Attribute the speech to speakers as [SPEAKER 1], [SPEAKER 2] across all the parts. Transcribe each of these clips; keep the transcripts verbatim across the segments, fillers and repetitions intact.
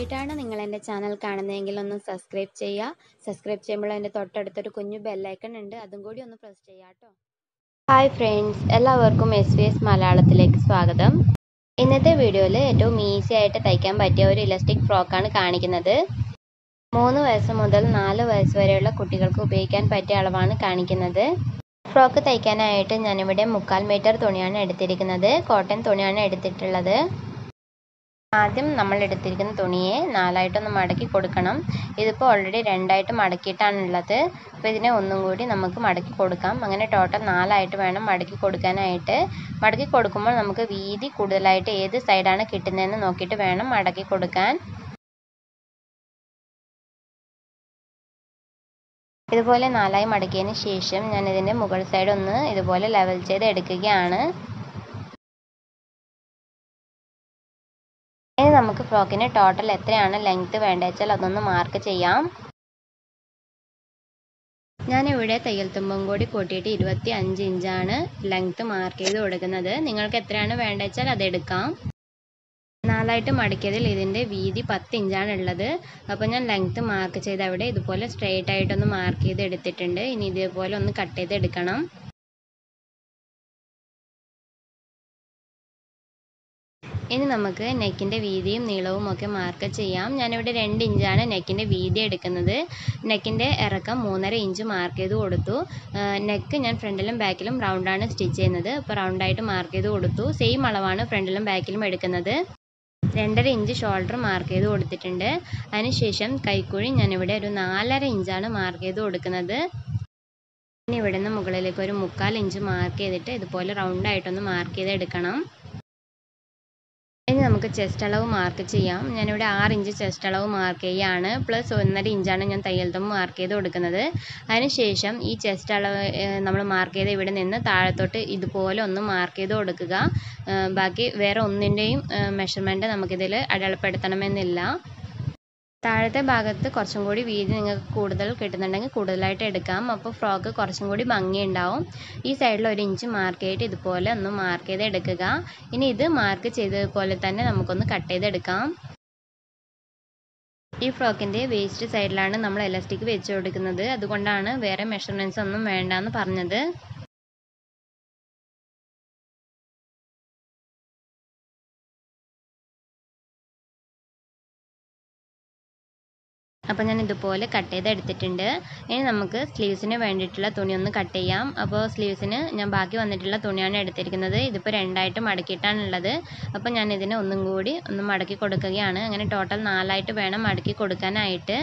[SPEAKER 1] ആദ്യമായിട്ടാണ് നിങ്ങൾ എൻ്റെ ചാനൽ കാണുന്നതെങ്കിൽ ഒന്ന് സബ്സ്ക്രൈബ് ചെയ്യുക. സബ്സ്ക്രൈബ് ചെയ്യുമ്പോൾ എൻ്റെ തൊട്ടടുത്തൊരു കുഞ്ഞു ബെല്ലൈക്കൺ ഉണ്ട്, അതും കൂടി ഒന്ന് പ്രസ് ചെയ്യാം കേട്ടോ. ഹായ് ഫ്രണ്ട്സ്, എല്ലാവർക്കും എസ് വി എസ് മലയാളത്തിലേക്ക് സ്വാഗതം. ഇന്നത്തെ വീഡിയോയിൽ ഏറ്റവും ഈസി ആയിട്ട് തയ്ക്കാൻ പറ്റിയ ഒരു ഇലാസ്റ്റിക് ഫ്രോക്കാണ് കാണിക്കുന്നത്. മൂന്ന് വയസ്സ് മുതൽ നാല് വയസ്സ് വരെയുള്ള കുട്ടികൾക്ക് ഉപയോഗിക്കാൻ പറ്റിയ അളവാണ് കാണിക്കുന്നത്. ഫ്രോക്ക് തയ്ക്കാനായിട്ട് ഞാനിവിടെ മുക്കാൽ മീറ്റർ തുണിയാണ് എടുത്തിരിക്കുന്നത്. കോട്ടൺ തുണിയാണ് എടുത്തിട്ടുള്ളത്. ആദ്യം നമ്മൾ എടുത്തിരിക്കുന്ന തുണിയെ നാലായിട്ടൊന്ന് മടക്കി കൊടുക്കണം. ഇതിപ്പോൾ ഓൾറെഡി രണ്ടായിട്ട് മടക്കിയിട്ടാണുള്ളത്. അപ്പോൾ ഇതിനെ ഒന്നും കൂടി നമുക്ക് മടക്കി കൊടുക്കാം. അങ്ങനെ ടോട്ടൽ നാലായിട്ട് വേണം മടക്കി കൊടുക്കാനായിട്ട്. മടക്കി കൊടുക്കുമ്പോൾ നമുക്ക് വീതി കൂടുതലായിട്ട് ഏത് സൈഡാണ് കിട്ടുന്നതെന്ന് നോക്കിയിട്ട് വേണം മടക്കി കൊടുക്കാൻ. ഇതുപോലെ നാലായി മടക്കിയതിന് ശേഷം ഞാൻ ഇതിൻ്റെ മുകൾ സൈഡ് ഒന്ന് ഇതുപോലെ ലെവൽ ചെയ്ത് എടുക്കുകയാണ്. ഇനി നമുക്ക് ഫ്രോക്കിന് ടോട്ടൽ എത്രയാണ് ലെങ്ത് വേണ്ടത് വെച്ചാൽ അതൊന്ന് മാർക്ക് ചെയ്യാം. ഞാനിവിടെ തയ്യൽ തുമ്പും കൂടി കൂട്ടിയിട്ട് ഇരുപത്തി അഞ്ച് ഇഞ്ചാണ് ലെങ്ത് മാർക്ക് ചെയ്ത് കൊടുക്കുന്നത്. നിങ്ങൾക്ക് എത്രയാണ് വേണ്ടത് വെച്ചാൽ അതെടുക്കാം. നാലായിട്ട് മടക്കിയതിൽ ഇതിൻ്റെ വീതി പത്ത് ഇഞ്ചാണ് ഉള്ളത്. അപ്പോൾ ഞാൻ ലെങ്ത് മാർക്ക് ചെയ്ത് അവിടെ ഇതുപോലെ സ്ട്രെയിറ്റ് ആയിട്ടൊന്ന് മാർക്ക് ചെയ്ത് എടുത്തിട്ടുണ്ട്. ഇനി ഇതേപോലെ ഒന്ന് കട്ട് ചെയ്ത് എടുക്കണം. ഇനി നമുക്ക് നെക്കിൻ്റെ വീതിയും നീളവും ഒക്കെ മാർക്ക് ചെയ്യാം. ഞാനിവിടെ രണ്ട് ഇഞ്ചാണ് നെക്കിൻ്റെ വീതി എടുക്കുന്നത്. നെക്കിൻ്റെ ഇറക്കം മൂന്നര ഇഞ്ച് മാർക്ക് ചെയ്ത് കൊടുത്തു. നെക്ക് ഞാൻ ഫ്രണ്ടിലും ബാക്കിലും റൗണ്ടാണ് സ്റ്റിച്ച് ചെയ്യുന്നത്. അപ്പോൾ റൗണ്ടായിട്ട് മാർക്ക് ചെയ്ത് കൊടുത്തു. സെയിം അളവാണ് ഫ്രണ്ടിലും ബാക്കിലും എടുക്കുന്നത്. രണ്ടര ഇഞ്ച് ഷോൾഡർ മാർക്ക് ചെയ്ത് കൊടുത്തിട്ടുണ്ട്. അതിനുശേഷം കൈക്കുഴി ഞാനിവിടെ ഒരു നാലര ഇഞ്ചാണ് മാർക്ക് ചെയ്ത് കൊടുക്കുന്നത്. ഇനി ഇവിടെ നിന്ന് മുകളിലേക്ക് ഒരു മുക്കാൽ ഇഞ്ച് മാർക്ക് ചെയ്തിട്ട് ഇതുപോലെ റൗണ്ടായിട്ടൊന്ന് മാർക്ക് ചെയ്ത് എടുക്കണം. ഇനി നമുക്ക് ചെസ്റ്റ് അളവ് മാർക്ക് ചെയ്യാം. ഞാനിവിടെ ആറ് ഇഞ്ച് ചെസ്റ്റ് അളവ് മാർക്ക് ചെയ്യുകയാണ്. പ്ലസ് ഒന്നര ഇഞ്ചാണ് ഞാൻ തയ്യൽ തുമ്പ് മാർക്ക് ചെയ്ത് കൊടുക്കുന്നത്. അതിനുശേഷം ഈ ചെസ്റ്റ് അളവ് നമ്മൾ മാർക്ക് ചെയ്ത് ഇവിടെ നിന്ന് താഴത്തോട്ട് ഇതുപോലെ ഒന്ന് മാർക്ക് ചെയ്ത് കൊടുക്കുക. ബാക്കി വേറെ ഒന്നിൻ്റെയും മെഷർമെൻറ്റ് നമുക്കിതിൽ അടയാളപ്പെടുത്തണമെന്നില്ല. താഴത്തെ ഭാഗത്ത് കുറച്ചും കൂടി വീതി നിങ്ങൾക്ക് കൂടുതൽ കിട്ടുന്നുണ്ടെങ്കിൽ കൂടുതലായിട്ട് എടുക്കാം. അപ്പോൾ ഫ്രോക്ക് കുറച്ചും കൂടി ഭംഗിയുണ്ടാവും. ഈ സൈഡിൽ ഒരു ഇഞ്ച് മാർക്ക് ചെയ്തിട്ട് ഇതുപോലെ ഒന്ന് മാർക്ക് ചെയ്ത് എടുക്കുക. ഇനി ഇത് മാർക്ക് ചെയ്തതുപോലെ തന്നെ നമുക്കൊന്ന് കട്ട് ചെയ്തെടുക്കാം. ഈ ഫ്രോക്കിൻ്റെ വേസ്റ്റ് സൈഡിലാണ് നമ്മൾ എലാസ്റ്റിക് വെച്ച് കൊടുക്കുന്നത്. അതുകൊണ്ടാണ് വേറെ മെഷർമെൻറ്റ്സ് ഒന്നും വേണ്ടാന്ന് പറഞ്ഞത്. അപ്പോൾ ഞാൻ ഇതുപോലെ കട്ട് ചെയ്ത് എടുത്തിട്ടുണ്ട്. ഇനി നമുക്ക് സ്ലീവ്സിന് വേണ്ടിയിട്ടുള്ള തുണി ഒന്ന് കട്ട് ചെയ്യാം. അപ്പോൾ സ്ലീവ്സിന് ഞാൻ ബാക്കി വന്നിട്ടുള്ള തുണിയാണ് എടുത്തിരിക്കുന്നത്. ഇതിപ്പോൾ രണ്ടായിട്ട് മടക്കിയിട്ടാണുള്ളത്. അപ്പോൾ ഞാൻ ഇതിനെ ഒന്നും കൂടി ഒന്ന് മടക്കി കൊടുക്കുകയാണ്. അങ്ങനെ ടോട്ടൽ നാലായിട്ട് വേണം മടക്കി കൊടുക്കാനായിട്ട്.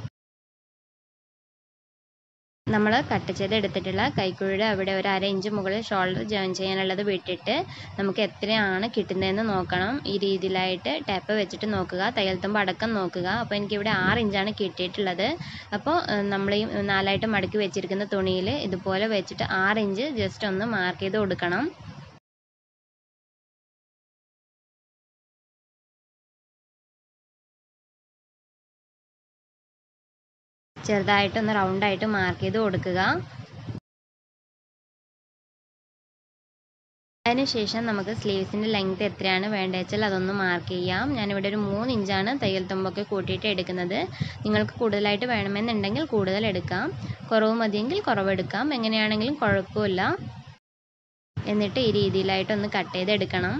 [SPEAKER 1] നമ്മൾ കട്ട് ചെയ്ത് എടുത്തിട്ടുള്ള കൈക്കുഴിയുടെ അവിടെ ഒരു അര ഇഞ്ച് മുകളിൽ ഷോൾഡർ ജോയിൻ ചെയ്യാനുള്ളത് വിട്ടിട്ട് നമുക്ക് എത്രയാണ് കിട്ടുന്നതെന്ന് നോക്കണം. ഈ രീതിയിലായിട്ട് ടാപ്പ് വെച്ചിട്ട് നോക്കുക. തയ്യൽ തുമ്പ് അടക്കം നോക്കുക. അപ്പോൾ എനിക്കിവിടെ ആറ് ഇഞ്ചാണ് കിട്ടിയിട്ടുള്ളത്. അപ്പോൾ നമ്മൾ ഈ നാലായിട്ട് മടക്കി വെച്ചിരിക്കുന്ന തുണിയിൽ ഇതുപോലെ വെച്ചിട്ട് ആറ് ഇഞ്ച് ജസ്റ്റ് ഒന്ന് മാർക്ക് ചെയ്ത് കൊടുക്കണം. ചെറുതായിട്ടൊന്ന് റൗണ്ടായിട്ട് മാർക്ക് ചെയ്ത് കൊടുക്കുക. അതിനുശേഷം നമുക്ക് സ്ലീവ്സിൻ്റെ ലെങ്ത് എത്രയാണ് വേണ്ടത് വെച്ചാൽ അതൊന്ന് മാർക്ക് ചെയ്യാം. ഞാനിവിടെ ഒരു മൂന്ന് ഇഞ്ചാണ് തയ്യൽ തുമ്പൊക്കെ കൂട്ടിയിട്ട് എടുക്കുന്നത്. നിങ്ങൾക്ക് കൂടുതലായിട്ട് വേണമെന്നുണ്ടെങ്കിൽ കൂടുതൽ എടുക്കാം. കുറവ് മതിയെങ്കിൽ കുറവെടുക്കാം. എങ്ങനെയാണെങ്കിലും കുഴപ്പമില്ല. എന്നിട്ട് ഈ രീതിയിലായിട്ടൊന്ന് കട്ട് ചെയ്തെടുക്കണം.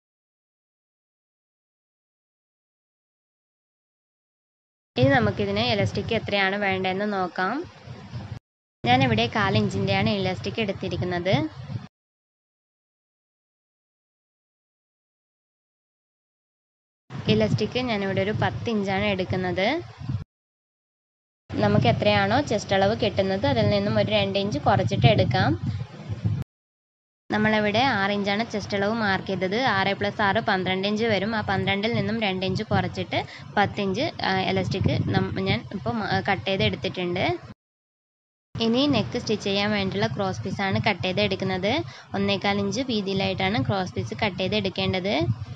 [SPEAKER 1] ഇനി നമുക്കിതിന് എലാസ്റ്റിക് എത്രയാണ് വേണ്ടതെന്ന് നോക്കാം. ഞാനിവിടെ കാലിഞ്ചിൻ്റെയാണ് എലാസ്റ്റിക് എടുത്തിരിക്കുന്നത്. എലാസ്റ്റിക് ഞാനിവിടെ ഒരു പത്ത് ഇഞ്ചാണ് എടുക്കുന്നത്. നമുക്ക് എത്രയാണോ ചെസ്റ്റ് അളവ് കിട്ടുന്നത് അതിൽ നിന്നും ഒരു രണ്ട് ഇഞ്ച് കുറച്ചിട്ട് എടുക്കാം. നമ്മളിവിടെ ആറ് ഇഞ്ചാണ് ചെസ്റ്റ് അളവ് മാർക്ക് ചെയ്തത്. ആറ് പ്ലസ് ആറ് പന്ത്രണ്ട് ഇഞ്ച് വരും. ആ പന്ത്രണ്ടിൽ നിന്നും രണ്ട് ഇഞ്ച് കുറച്ചിട്ട് പത്ത് ഇഞ്ച് എലാസ്റ്റിക് ഞാൻ ഇപ്പോൾ കട്ട് ചെയ്ത് എടുത്തിട്ടുണ്ട്. ഇനി നെക്ക് സ്റ്റിച്ച് ചെയ്യാൻ വേണ്ടിയുള്ള ക്രോസ് പീസാണ് കട്ട് ചെയ്ത് എടുക്കുന്നത്. ഒന്നേകാൽ ഇഞ്ച് വീതിയിലായിട്ടാണ് ക്രോസ് പീസ് കട്ട് ചെയ്ത് എടുക്കേണ്ടത്.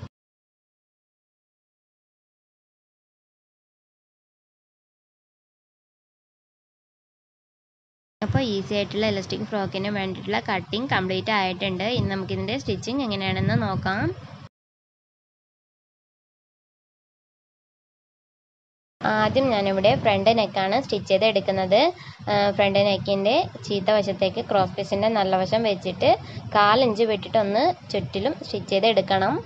[SPEAKER 1] അപ്പോൾ ഈസി ആയിട്ടുള്ള എലാസ്റ്റിക് ഫ്രോക്കിന് വേണ്ടിയിട്ടുള്ള കട്ടിങ് കംപ്ലീറ്റ് ആയിട്ടുണ്ട്. ഇനി നമുക്കിതിൻ്റെ സ്റ്റിച്ചിങ് എങ്ങനെയാണെന്ന് നോക്കാം. ആദ്യം ഞാനിവിടെ ഫ്രണ്ട് നെക്കാണ് സ്റ്റിച്ച് ചെയ്ത് എടുക്കുന്നത്. ഫ്രണ്ട് നെക്കിൻ്റെ ചീത്ത വശത്തേക്ക് ക്രോസ് പീസിൻ്റെ നല്ല വശം വെച്ചിട്ട് കാലിഞ്ച് വിട്ടിട്ട് ഒന്ന് ചുറ്റിലും സ്റ്റിച്ച് ചെയ്ത് എടുക്കണം.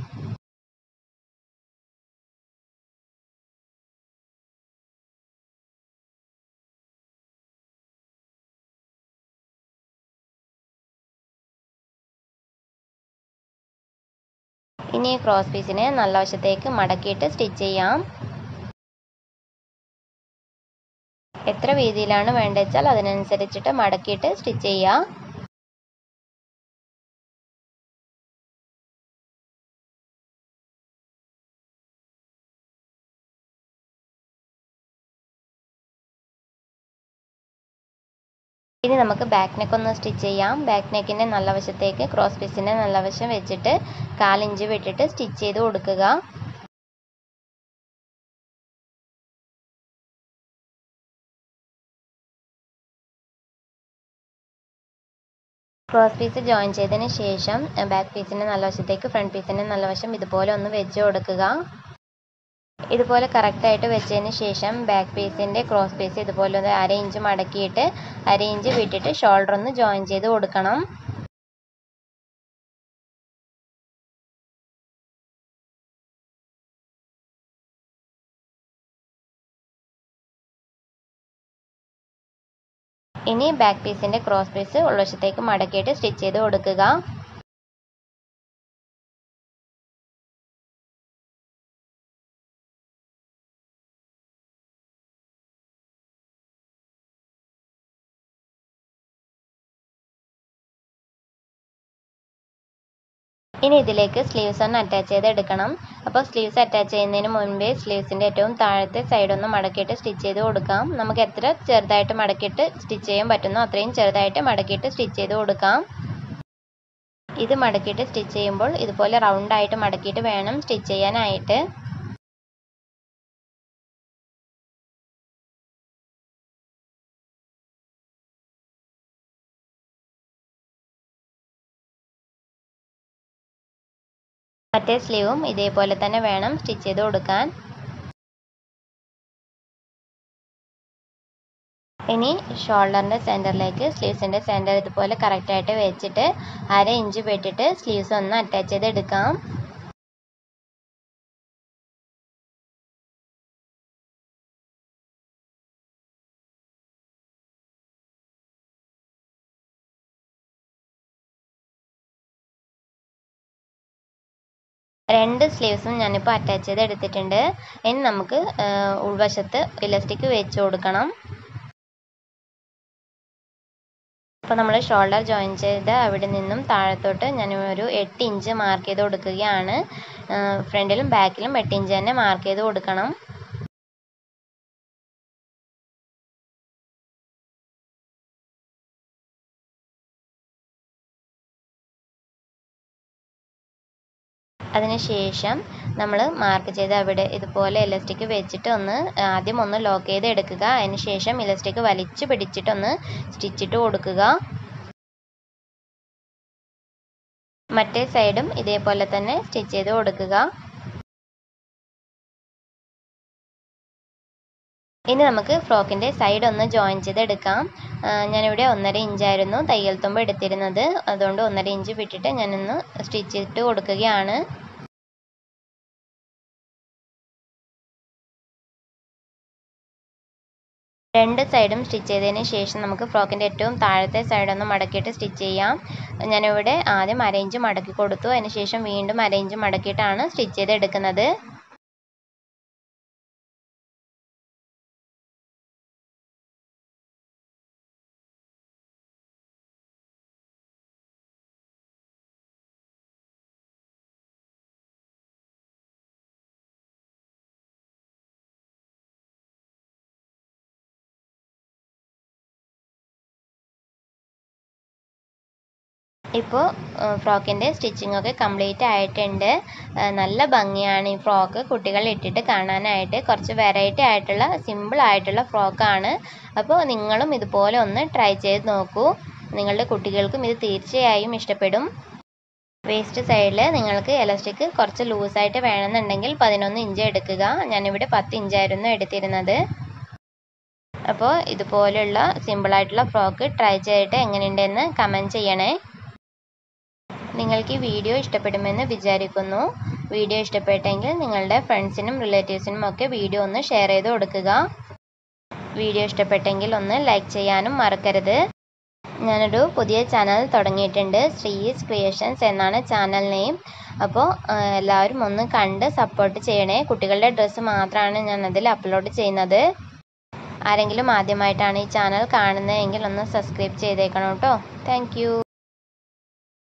[SPEAKER 1] ഇനി ക്രോസ് പീസിനെ നല്ല വശത്തേക്ക് മടക്കിയിട്ട് സ്റ്റിച്ച് ചെയ്യാം. എത്ര വീതിയിലാണ് വേണ്ടത് വെച്ചാൽ അതിനനുസരിച്ചിട്ട് മടക്കിയിട്ട് സ്റ്റിച്ച് ചെയ്യാം. ഇനി നമുക്ക് ബാക്ക് നെക്ക് ഒന്ന് സ്റ്റിച്ച് ചെയ്യാം. ബാക്ക് നെക്കിൻ്റെ നല്ല വശത്തേക്ക് ക്രോസ് പീസിൻ്റെ നല്ല വശം വെച്ചിട്ട് കാലിഞ്ച് വിട്ടിട്ട് സ്റ്റിച്ച് ചെയ്ത് കൊടുക്കുക. ക്രോസ് പീസ് ജോയിൻ ചെയ്തതിന് ശേഷം ബാക്ക് പീസിൻ്റെ നല്ല വശത്തേക്ക് ഫ്രണ്ട് പീസിൻ്റെ നല്ല വശം ഇതുപോലെ ഒന്ന് വെച്ച് കൊടുക്കുക. ഇതുപോലെ കറക്റ്റായിട്ട് വെച്ചതിന് ശേഷം ബാക്ക് പീസിൻ്റെ ക്രോസ് പീസ് ഇതുപോലെ ഒന്ന് അര ഇഞ്ച് മടക്കിയിട്ട് അര ഇഞ്ച് വിട്ടിട്ട് ഷോൾഡർ ഒന്ന് ജോയിൻ ചെയ്ത് കൊടുക്കണം. ഇനി ബാക്ക് പീസിൻ്റെ ക്രോസ് പീസ് ഉൾവശത്തേക്ക് മടക്കിയിട്ട് സ്റ്റിച്ച് ചെയ്ത് കൊടുക്കുക. ഇനി ഇതിലേക്ക് സ്ലീവ്സ് ഒന്ന് അറ്റാച്ച് ചെയ്ത് എടുക്കണം. അപ്പോൾ സ്ലീവ്സ് അറ്റാച്ച് ചെയ്യുന്നതിന് മുൻപേ സ്ലീവ്സിൻ്റെ ഏറ്റവും താഴത്തെ സൈഡ് ഒന്ന് മടക്കിയിട്ട് സ്റ്റിച്ച് ചെയ്ത് കൊടുക്കാം. നമുക്ക് എത്ര ചെറുതായിട്ട് മടക്കിയിട്ട് സ്റ്റിച്ച് ചെയ്യാൻ പറ്റുന്നോ അത്രയും ചെറുതായിട്ട് മടക്കിയിട്ട് സ്റ്റിച്ച് ചെയ്ത് കൊടുക്കാം. ഇത് മടക്കിയിട്ട് സ്റ്റിച്ച് ചെയ്യുമ്പോൾ ഇതുപോലെ റൗണ്ടായിട്ട് മടക്കിയിട്ട് വേണം സ്റ്റിച്ച് ചെയ്യാനായിട്ട്. മറ്റേ സ്ലീവും ഇതേപോലെ തന്നെ വേണം സ്റ്റിച്ച് ചെയ്ത് കൊടുക്കാൻ. ഇനി ഷോൾഡറിൻ്റെ സെൻറ്ററിലേക്ക് സ്ലീവ്സിൻ്റെ സെൻറ്റർ ഇതുപോലെ കറക്റ്റായിട്ട് വെച്ചിട്ട് അര ഇഞ്ച് വിട്ടിട്ട് സ്ലീവ്സ് ഒന്ന് അറ്റാച്ച് ചെയ്ത് എടുക്കാം. രണ്ട് സ്ലീവ്സും ഞാനിപ്പോൾ അറ്റാച്ച് ചെയ്ത് എടുത്തിട്ടുണ്ട്. ഇനി നമുക്ക് ഉൾവശത്ത് ഇലാസ്റ്റിക് വെച്ച് കൊടുക്കണം. അപ്പോൾ നമ്മൾ ഷോൾഡർ ജോയിൻ ചെയ്ത് അവിടെ നിന്നും താഴത്തോട്ട് ഞാൻ ഒരു എട്ട് ഇഞ്ച് മാർക്ക് ചെയ്ത് കൊടുക്കുകയാണ്. ഫ്രണ്ടിലും ബാക്കിലും എട്ട് ഇഞ്ച് തന്നെ മാർക്ക് ചെയ്ത് കൊടുക്കണം. അതിനുശേഷം നമ്മൾ മാർക്ക് ചെയ്ത് അവിടെ ഇതുപോലെ ഇലാസ്റ്റിക് വെച്ചിട്ട് ഒന്ന് ആദ്യം ഒന്ന് ലോക്ക് ചെയ്ത് എടുക്കുക. അതിനുശേഷം ഇലാസ്റ്റിക് വലിച്ചു പിടിച്ചിട്ടൊന്ന് സ്റ്റിച്ചിട്ട് കൊടുക്കുക. മറ്റേ സൈഡും ഇതേപോലെ തന്നെ സ്റ്റിച്ച് ചെയ്ത് കൊടുക്കുക. ഇനി നമുക്ക് ഫ്രോക്കിൻ്റെ സൈഡ് ഒന്ന് ജോയിൻ ചെയ്തെടുക്കാം. ഞാനിവിടെ ഒന്നര ഇഞ്ചായിരുന്നു തയ്യൽ തുമ്പ് എടുത്തിരുന്നത്. അതുകൊണ്ട് ഒന്നര ഇഞ്ച് വിട്ടിട്ട് ഞാനൊന്ന് സ്റ്റിച്ച് ഇട്ട് കൊടുക്കുകയാണ്. രണ്ട് സൈഡും സ്റ്റിച്ച് ചെയ്തതിന് ശേഷം നമുക്ക് ഫ്രോക്കിൻ്റെ ഏറ്റവും താഴത്തെ സൈഡൊന്ന് മടക്കിയിട്ട് സ്റ്റിച്ച് ചെയ്യാം. ഞാനിവിടെ ആദ്യം അര ഇഞ്ച് മടക്കി കൊടുത്തു. അതിന് ശേഷം വീണ്ടും അര ഇഞ്ച് മടക്കിയിട്ടാണ് സ്റ്റിച്ച് ചെയ്തെടുക്കുന്നത്. ഇപ്പോൾ ഫ്രോക്കിൻ്റെ സ്റ്റിച്ചിങ് ഒക്കെ കംപ്ലീറ്റ് ആയിട്ടുണ്ട്. നല്ല ഭംഗിയാണ് ഈ ഫ്രോക്ക് കുട്ടികൾ ഇട്ടിട്ട് കാണാനായിട്ട്. കുറച്ച് വെറൈറ്റി ആയിട്ടുള്ള സിമ്പിൾ ആയിട്ടുള്ള ഫ്രോക്കാണ്. അപ്പോൾ നിങ്ങളും ഇതുപോലെ ഒന്ന് ട്രൈ ചെയ്ത് നോക്കൂ. നിങ്ങളുടെ കുട്ടികൾക്കും ഇത് തീർച്ചയായും ഇഷ്ടപ്പെടും. വേസ്റ്റ് സൈഡിൽ നിങ്ങൾക്ക് എലാസ്റ്റിക് കുറച്ച് ലൂസായിട്ട് വേണമെന്നുണ്ടെങ്കിൽ പതിനൊന്ന് ഇഞ്ച് എടുക്കുക. ഞാനിവിടെ പത്ത് ഇഞ്ചായിരുന്നു എടുത്തിരുന്നത്. അപ്പോൾ ഇതുപോലുള്ള സിമ്പിളായിട്ടുള്ള ഫ്രോക്ക് ട്രൈ ചെയ്തിട്ട് എങ്ങനെയുണ്ടെന്ന് കമൻറ്റ് ചെയ്യണേ. നിങ്ങൾക്ക് ഈ വീഡിയോ ഇഷ്ടപ്പെടുമെന്ന് വിചാരിക്കുന്നു. വീഡിയോ ഇഷ്ടപ്പെട്ടെങ്കിൽ നിങ്ങളുടെ ഫ്രണ്ട്സിനും റിലേറ്റീവ്സിനും ഒക്കെ വീഡിയോ ഒന്ന് ഷെയർ ചെയ്ത് കൊടുക്കുക. വീഡിയോ ഇഷ്ടപ്പെട്ടെങ്കിൽ ഒന്ന് ലൈക്ക് ചെയ്യാനും മറക്കരുത്. ഞാനൊരു പുതിയ ചാനൽ തുടങ്ങിയിട്ടുണ്ട്. ശ്രീസ് ക്രിയേഷൻസ് എന്നാണ് ചാനൽ നെയിം. അപ്പോൾ എല്ലാവരും ഒന്ന് കണ്ട് സപ്പോർട്ട് ചെയ്യണേ. കുട്ടികളുടെ ഡ്രസ്സ് മാത്രമാണ് ഞാൻ അതിൽ അപ്ലോഡ് ചെയ്യുന്നത്. ആരെങ്കിലും ആദ്യമായിട്ടാണ് ഈ ചാനൽ കാണുന്നതെങ്കിൽ ഒന്ന് സബ്സ്ക്രൈബ് ചെയ്തേക്കണം കേട്ടോ. Thank U.